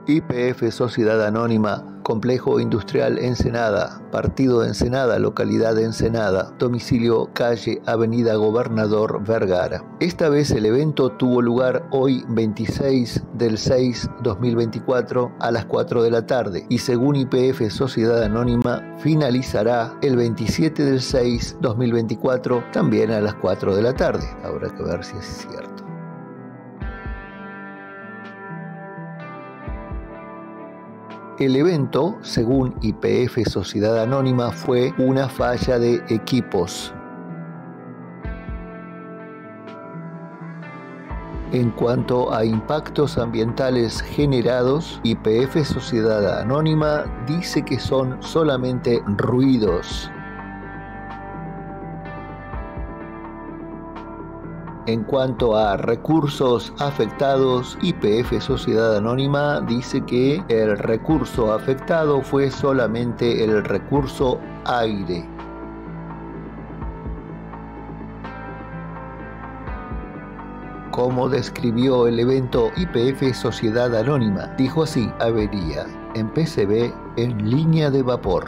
YPF Sociedad Anónima, Complejo Industrial Ensenada, Partido de Ensenada, localidad de Ensenada, domicilio calle Avenida Gobernador Vergara. Esta vez el evento tuvo lugar hoy 26/6/2024 a las 4 de la tarde y según YPF Sociedad Anónima finalizará el 27/6/2024 también a las 4 de la tarde. Habrá que ver si es cierto. El evento, según YPF Sociedad Anónima, fue una falla de equipos. En cuanto a impactos ambientales generados, YPF Sociedad Anónima dice que son solamente ruidos. En cuanto a recursos afectados, YPF Sociedad Anónima dice que el recurso afectado fue solamente el recurso aire. Como describió el evento YPF Sociedad Anónima, dijo así: avería en PCB en línea de vapor.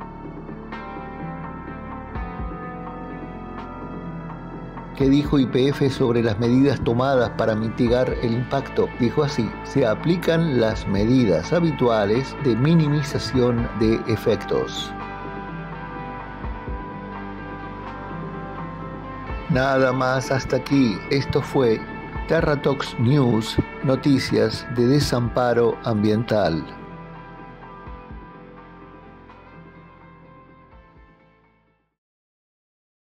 ¿Qué dijo YPF sobre las medidas tomadas para mitigar el impacto? Dijo así: se aplican las medidas habituales de minimización de efectos. Nada más hasta aquí. Esto fue TerraTalks News, noticias de desamparo ambiental.